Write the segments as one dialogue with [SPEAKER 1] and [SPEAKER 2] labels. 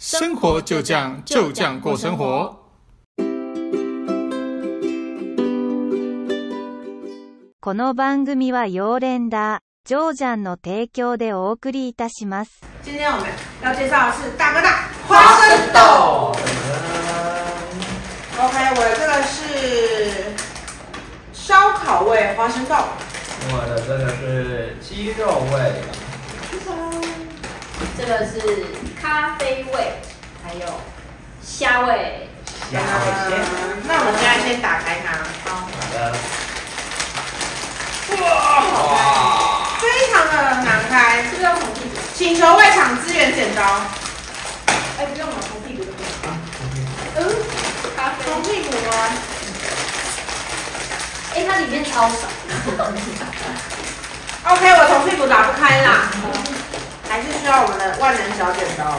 [SPEAKER 1] 生活就这样过生活。
[SPEAKER 2] この番組はヨーレンダー、ジョージャンの提供でお送りいたします。
[SPEAKER 3] 今天我们要介绍的是大哥大花生豆。OK， 我这个是烧烤味花生豆。
[SPEAKER 4] 我的这个是鸡肉味的。
[SPEAKER 5] 这个是咖啡味，还有虾味。
[SPEAKER 4] 虾味
[SPEAKER 3] 那我们现在先打开它。
[SPEAKER 5] 好
[SPEAKER 4] 的。
[SPEAKER 3] 哇！非常的难开，
[SPEAKER 5] 是不是要从屁股？
[SPEAKER 3] 请求外场支援剪刀。
[SPEAKER 5] 哎，不用了，从屁股就可以。咖啡。
[SPEAKER 3] 从屁股吗？
[SPEAKER 5] 哎，它里面超少。
[SPEAKER 3] OK， 我从屁股打不开啦，还是需要我们的万能小剪刀。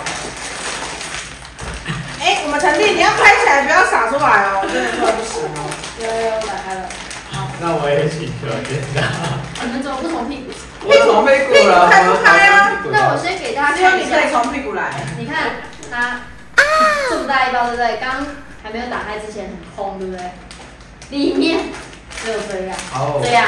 [SPEAKER 3] 哎，我们陈弟，你要拍起来，不要洒出来哦，真的说不行哦。
[SPEAKER 5] 有，打开了。
[SPEAKER 4] 那我也请求剪刀。
[SPEAKER 5] 你们怎么不从屁股？
[SPEAKER 4] 我从屁股了，
[SPEAKER 3] 开不开啊？
[SPEAKER 5] 那我先给大家
[SPEAKER 3] 只有
[SPEAKER 5] 看一下。
[SPEAKER 3] 你可以从屁股来。
[SPEAKER 5] 你看它这么大一包，对不对？刚还没有打开之前很空，对不对？里面只有这样，这样，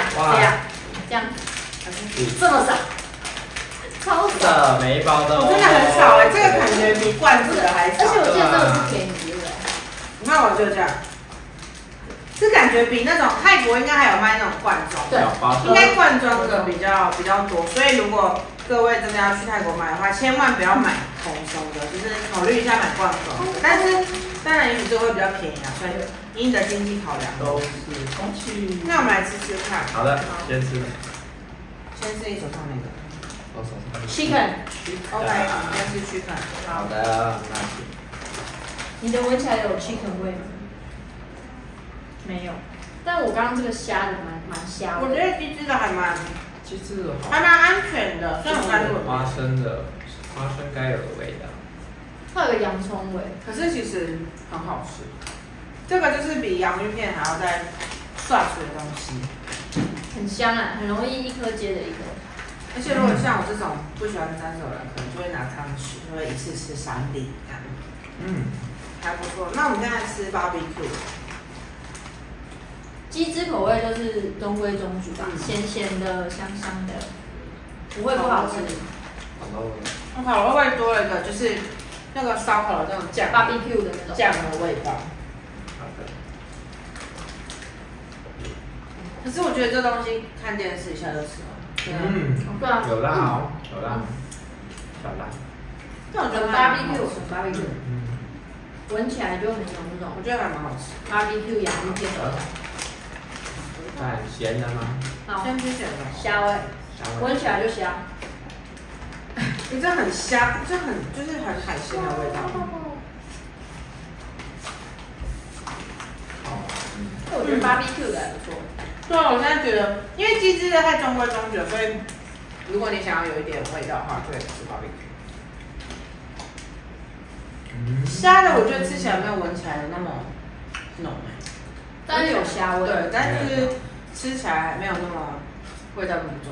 [SPEAKER 5] 这么少，超少。
[SPEAKER 4] 的每一包都。
[SPEAKER 3] 真的很少哎，这个感觉比罐子的还少。
[SPEAKER 5] 而且我记得这个不便宜，对不对？
[SPEAKER 3] 你看我就这样。是感觉比那种泰国应该还有卖那种罐装，
[SPEAKER 5] 对，
[SPEAKER 3] 应该罐装的比较多，所以如果各位真的要去泰国买的话，千万不要买蓬松的，就是考虑一下买罐装的。但是当然也许这个会比较便宜啊，所以以你的经济考量。
[SPEAKER 4] 都是空气。
[SPEAKER 3] 那我们来吃吃看。
[SPEAKER 4] 好的，先吃。
[SPEAKER 3] 先吃你手上那个。
[SPEAKER 4] 我手上。
[SPEAKER 3] Chicken。OK， 先吃 Chicken。
[SPEAKER 4] 好的，那请。
[SPEAKER 5] 你的闻起来有 Chicken 味吗？没有，但我刚刚这个虾的蛮虾的。
[SPEAKER 3] 我觉得鸡汁的还蛮安全的，虽然我刚才
[SPEAKER 4] 花生该有的味道。
[SPEAKER 5] 它有个洋葱味，
[SPEAKER 3] 可是其实很好吃。这个就是比洋芋片还要再刷出的东西，
[SPEAKER 5] 很香啊，很容易一颗接着一颗。
[SPEAKER 3] 而且如果像我这种不喜欢沾手的人，可能就会拿汤匙，就会一次吃3粒这样。还不错。那我们现在吃 barbecue。
[SPEAKER 5] 鸡汁口味就是中规中矩吧，咸咸的、香香的，不会不好吃。
[SPEAKER 3] 我烤肉味多了一个，就是那个烧烤的那种酱
[SPEAKER 5] ，barbecue 的那种
[SPEAKER 3] 酱的味道。
[SPEAKER 4] 好的。
[SPEAKER 3] 可是我觉得这东西看电视一下就吃了。
[SPEAKER 5] 对啊，
[SPEAKER 4] 有辣哦，有辣，小辣。
[SPEAKER 3] 但我觉得
[SPEAKER 5] barbecue，闻起来就很有那种，
[SPEAKER 3] 我觉得还蛮好吃。
[SPEAKER 5] barbecue 洋芋片的味道。
[SPEAKER 4] 很咸的吗？
[SPEAKER 5] 好，
[SPEAKER 3] 先吃咸的。
[SPEAKER 5] 虾味，闻起来就香。
[SPEAKER 3] 你这很香，就是很海鲜的味道。
[SPEAKER 5] 我觉得 barbecue 的还不错。
[SPEAKER 3] 对啊，我现在觉得，因为鸡汁的太中规中矩了，所以如果你想要有一点味道的话，可以吃 barbecue。虾的我觉得吃起来没有闻起来的那么浓
[SPEAKER 5] 但是有虾味。
[SPEAKER 3] 对，但是吃起来没有那么味道那么重。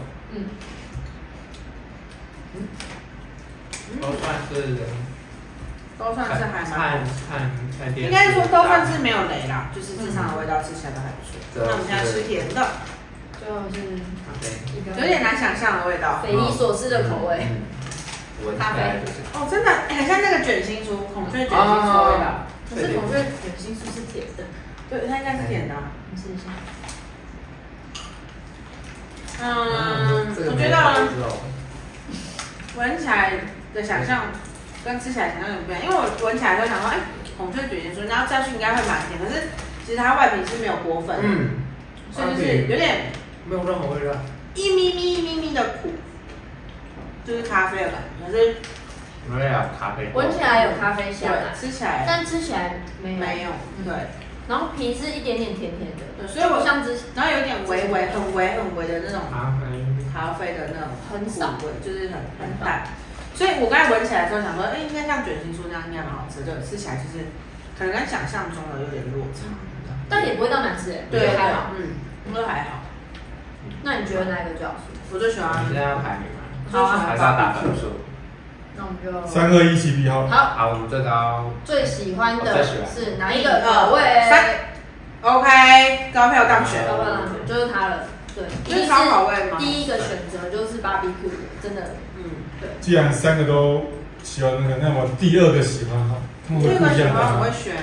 [SPEAKER 3] 都算是还蛮。
[SPEAKER 4] 看电视。
[SPEAKER 3] 应该说都算是没有雷啦，就是至上的味道吃起来都还不错。那我们现在吃甜的。
[SPEAKER 5] 最后是
[SPEAKER 3] 有点难想象的味道。
[SPEAKER 5] 匪夷所思的口味。
[SPEAKER 4] 咖啡。
[SPEAKER 3] 哦，真的很像那个卷心酥，孔雀卷心酥的味道。
[SPEAKER 5] 可是孔雀卷心酥是甜的。
[SPEAKER 3] 对，它应该是甜的。
[SPEAKER 5] 你试一下。
[SPEAKER 3] 我觉得闻起来的想象跟吃起来想象有点不一样，因为我闻起来就想说，孔雀卷心酥，然后下去应该会蛮甜，可是其实它外皮是没有裹粉的，所以就是有点
[SPEAKER 4] 没有任何味道，
[SPEAKER 3] 一咪咪的苦，就是咖啡的感觉，可是
[SPEAKER 4] 没有咖啡，
[SPEAKER 5] 闻起来有咖啡香，
[SPEAKER 3] 吃起来，
[SPEAKER 5] 但吃起来没有，
[SPEAKER 3] 对。
[SPEAKER 5] 然后皮是一点点甜甜的，
[SPEAKER 3] 对，所以我
[SPEAKER 5] 像
[SPEAKER 3] 然后有一点微的那种咖啡的那种
[SPEAKER 5] 很少
[SPEAKER 3] 味，就是很淡。所以我刚才闻起来的时候想说，应该像卷心酥那样应该蛮好吃的，吃起来就是可能跟想象中的有点落差，
[SPEAKER 5] 但也不会到难吃
[SPEAKER 3] 对，
[SPEAKER 5] 还好，
[SPEAKER 3] 我觉得还好。
[SPEAKER 5] 那你觉得哪一个最好吃？
[SPEAKER 3] 我最喜欢。
[SPEAKER 4] 你现在要排名吗？
[SPEAKER 3] 好啊，
[SPEAKER 4] 还是要打分数？
[SPEAKER 5] 那我们就
[SPEAKER 6] 3、2、1起比好。
[SPEAKER 4] 好，我们最高
[SPEAKER 5] 最喜欢的是哪一个
[SPEAKER 3] 1、2、
[SPEAKER 5] 口味
[SPEAKER 3] 3 ？OK，高票当选。
[SPEAKER 5] 高票当选就是它了。对，
[SPEAKER 3] 这是烧烤味吗？
[SPEAKER 5] 第一个选择就是 BBQ 的，真的，对。
[SPEAKER 6] 既然3个都喜欢那个，那么第2个喜欢哈，他们会不一样的。
[SPEAKER 3] 我会选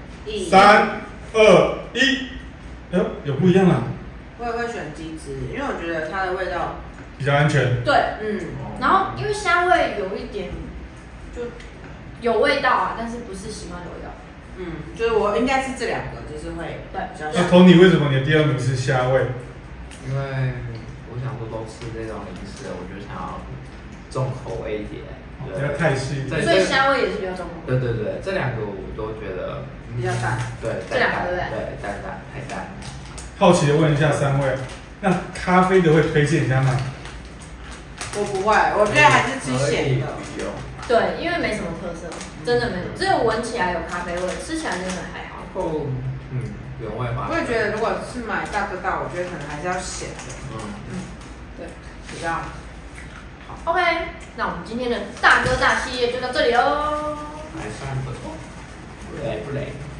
[SPEAKER 6] 3、2、1，有不一样啦。
[SPEAKER 3] 我也会选鸡汁，因为我觉得它的味道
[SPEAKER 6] 比较安全。
[SPEAKER 5] 对，然后因为虾味有一点，就有味道啊，但是不是喜欢的味道。
[SPEAKER 3] 就是我应该是这2个，就是会
[SPEAKER 5] 对
[SPEAKER 3] 比较。
[SPEAKER 6] 那 Tony 为什么你的第2名是虾味？
[SPEAKER 4] 因为我想说都吃这种零食，我就想要重口味一点，
[SPEAKER 6] 比较泰式。
[SPEAKER 5] 所以虾味也是比较重口味。
[SPEAKER 4] 对，这2个我都觉得
[SPEAKER 3] 比较淡。
[SPEAKER 4] 对，
[SPEAKER 5] 这2个对不对？
[SPEAKER 4] 对，淡，太淡。
[SPEAKER 6] 好奇的问一下3位，那咖啡的会推荐人家吗？
[SPEAKER 3] 我不会，我觉得还是吃咸的。
[SPEAKER 5] 对，因为没什么特色，真的没有，只有闻起来有咖啡味，吃起来真的还好。
[SPEAKER 4] 原味吧。
[SPEAKER 3] 我也觉得，如果是买大哥大，我觉得可能还是要咸的。对，比较好。
[SPEAKER 5] OK， 那我们今天的大哥大系列就到这里喽。
[SPEAKER 4] 还算不错，不雷。